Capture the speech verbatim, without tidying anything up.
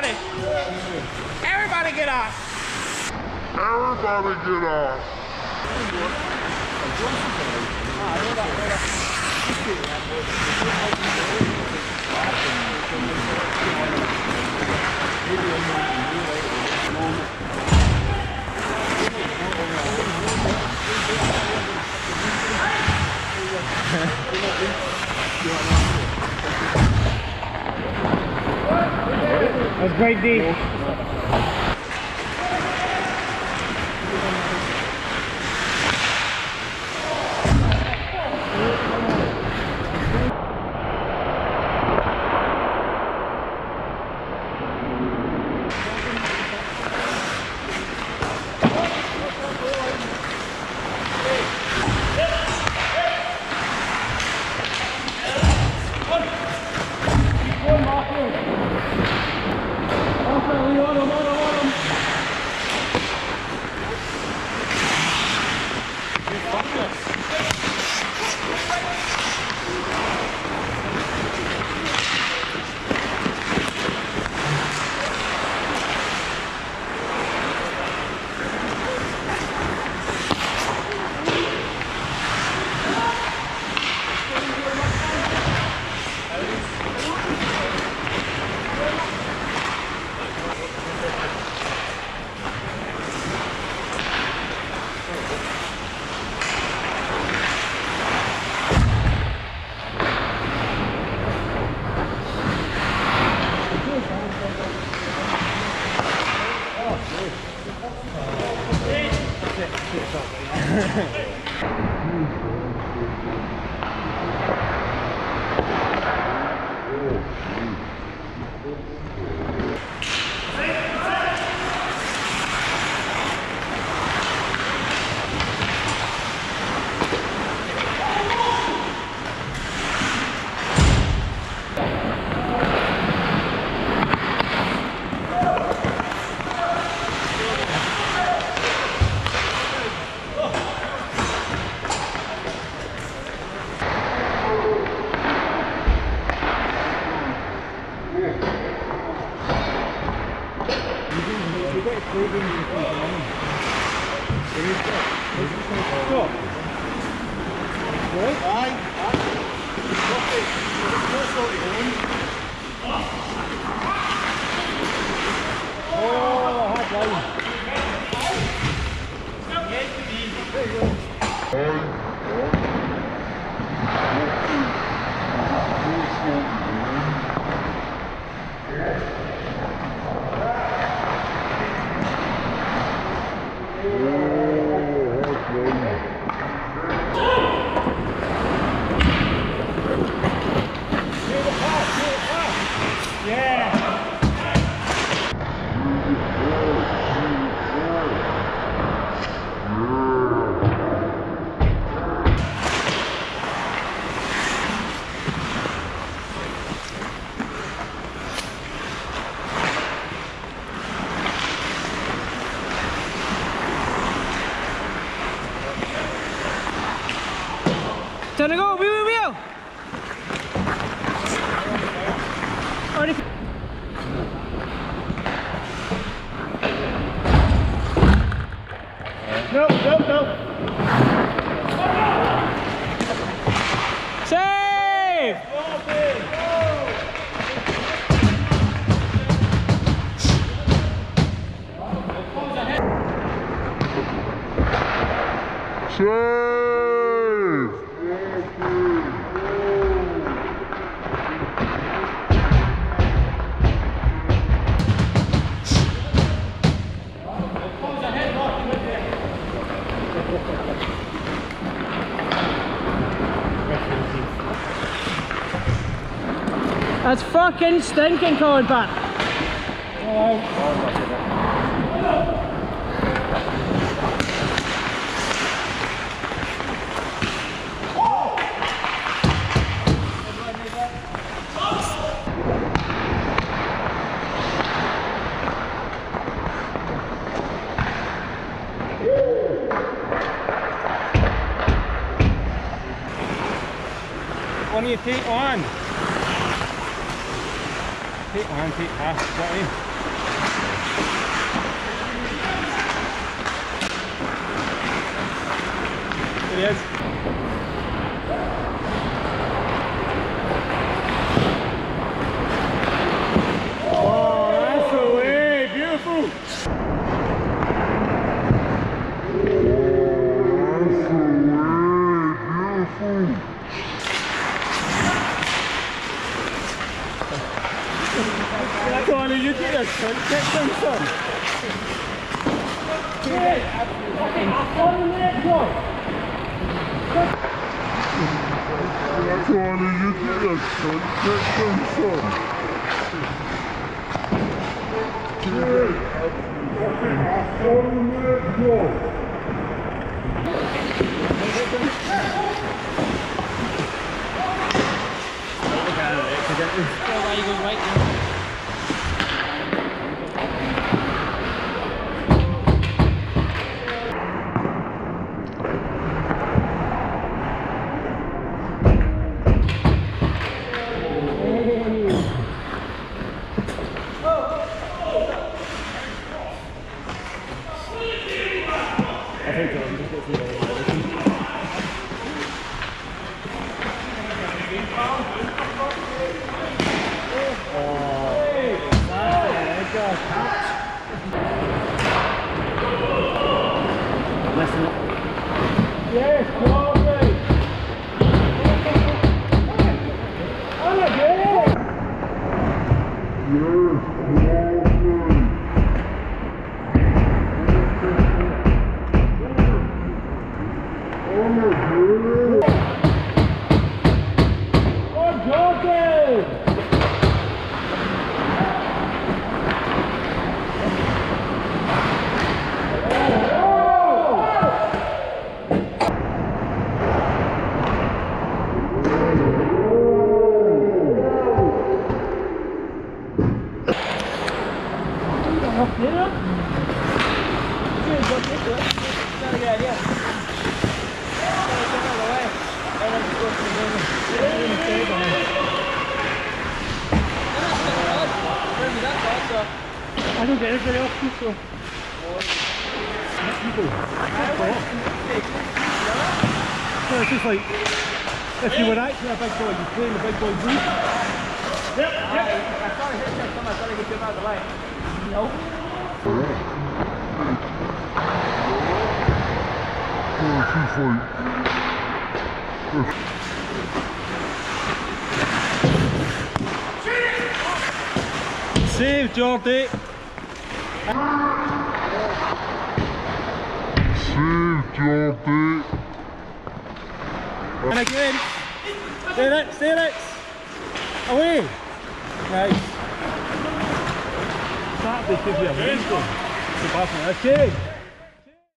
Everybody! Everybody get off! Everybody get off! That's great, D. Time to go, wheel, wheel, wheel! Already. Nope, nope, nope. Save! Save! That's fucking stinking coming back. One of you take on. Take on, take half, is that right? he is. Oh, that's the way. Beautiful. Tony, you did a son. Get some son. One minute, go. Tony, you did a son. Get some son. One minute, go. Yes, Coatbridge. On again. On Jordan. I don't get it very often, so. So it's just like, if you were actually a big boy, you play in the big boy group. Yep, yep. I saw a hit come, I thought I could get out of the line. Nope. Save, Jordy. Save, Jordy. And again. Stay it, stay it. Away. Nice. Saturday could be a Wednesday. Okay.